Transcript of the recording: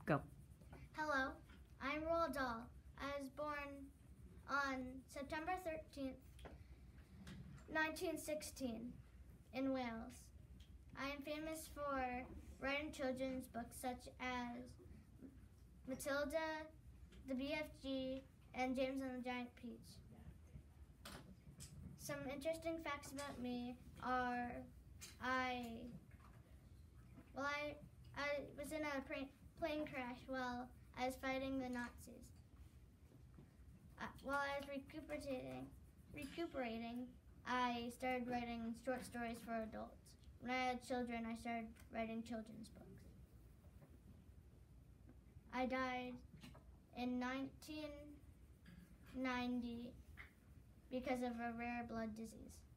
Go. Hello, I'm Roald Dahl. I was born on September 13th, 1916 in Wales. I am famous for writing children's books such as Matilda, the BFG, and James and the Giant Peach. Some interesting facts about me are I was in a plane crash while I was fighting the Nazis. While I was recuperating, I started writing short stories for adults. When I had children, I started writing children's books. I died in 1990 because of a rare blood disease.